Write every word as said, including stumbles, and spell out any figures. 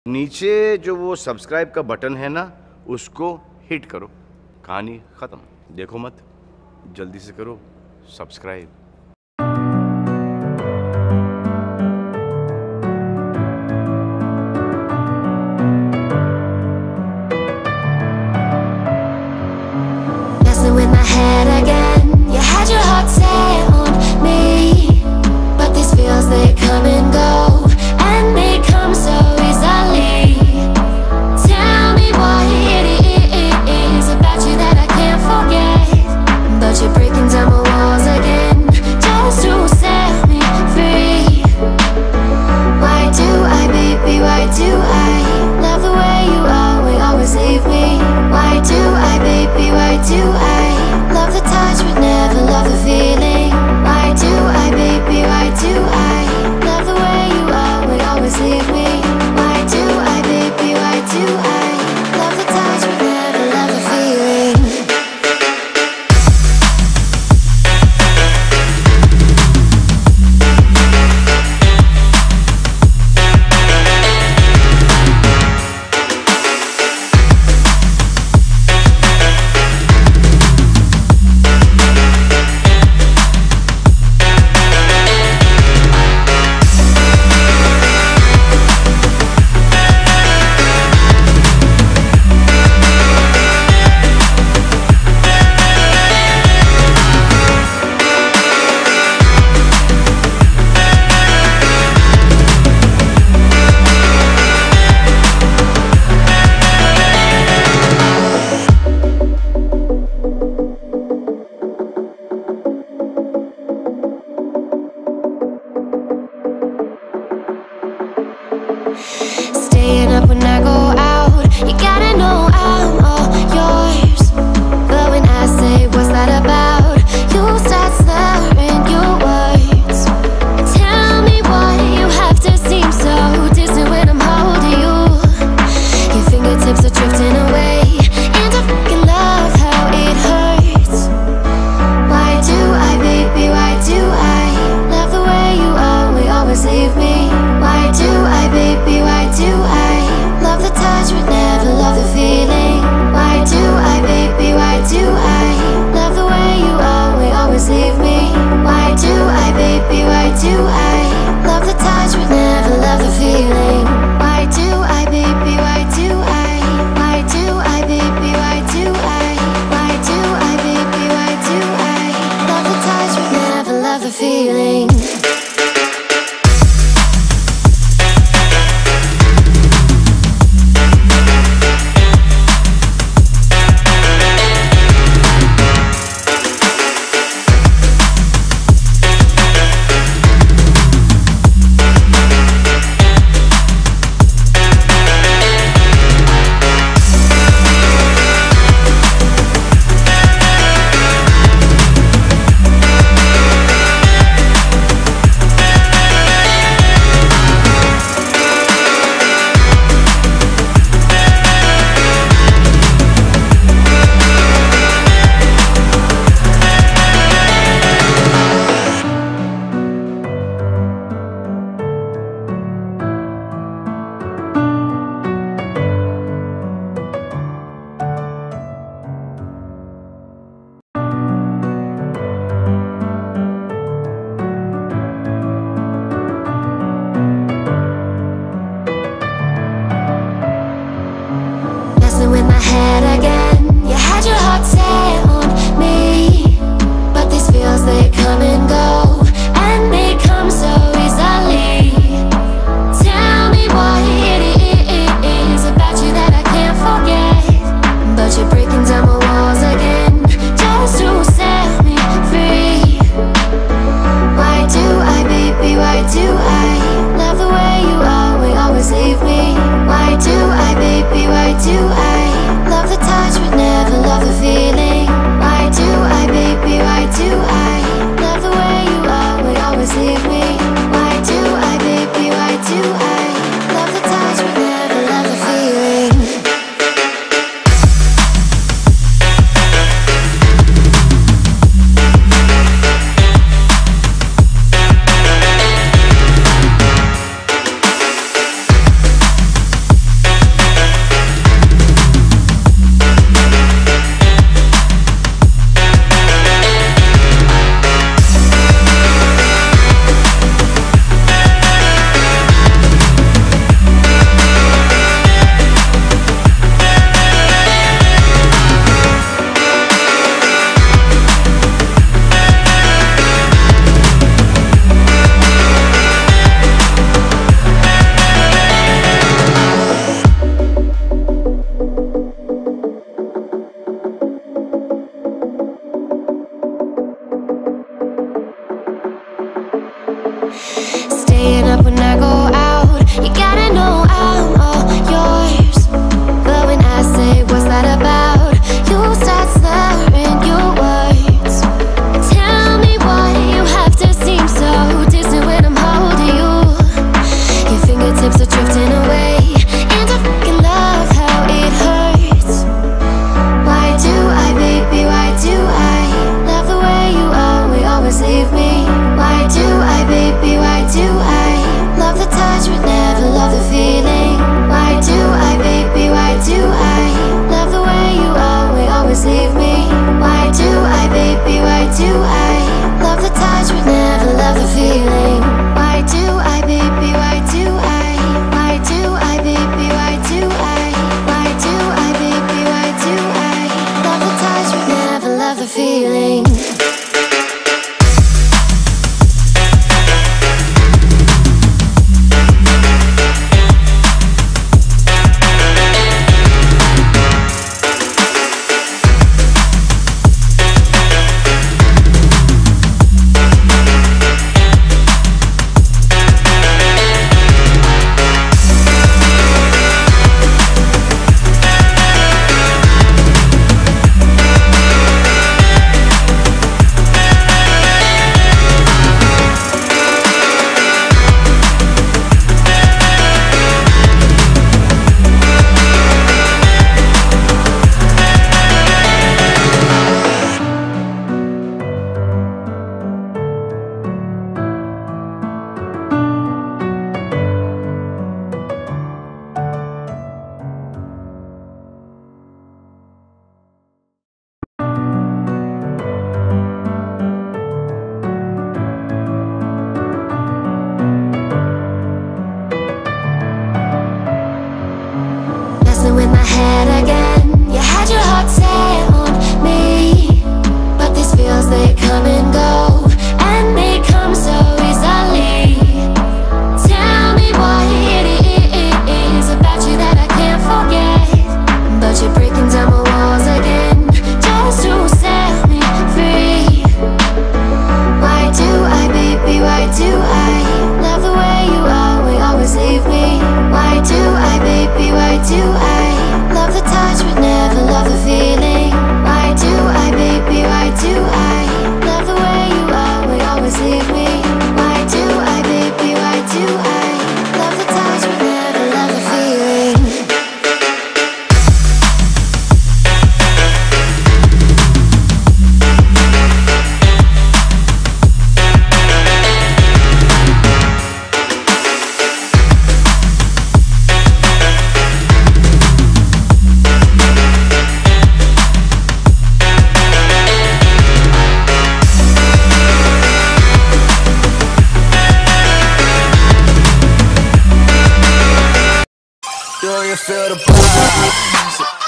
नीचे जो वो सब्सक्राइब का बटन है ना, उसको हिट करो। कहानी खत्म। देखो मत, जल्दी से करो subscribe. Messing with my head again. You had your heart set on me, but these feels they come and go, and they come so easily. Tell me what it is about you that I can't forget, but you're breaking down my walls again just to set me free. Why do I, baby, why do I love the way you always, always leave me? Why do I, baby, why do I love the touch but never love the feeling? Why do I, baby, why do I love the way you always, always leave me? Why do I, baby, why do I love the touch but never love the feeling? Staying up when I go out, you gotta know I'm all yours. But when I say what's that about, you start slurring your words. Tell me why you have to seem so distant when I'm holding you. Your fingertips are drifting away, and I fucking love how it hurts. Why do I, baby, why do I love the way you always, always leave me? Why do I, baby, why do I love in my head again. You had your heart set on me, but these feels, they come and go, and they come so easily. Tell me what it is about you that I can't forget, but you're breaking down my walls again, just to set me free. Why do I, baby, why do I love the way you are, we always leave me? Why do I, baby, why do I love the touch but never love the feeling? Why do I, baby, why do I love the way you are, we always leave me? Why do I, baby, why do I love the touch but never love the feeling? Do you feel the vibes?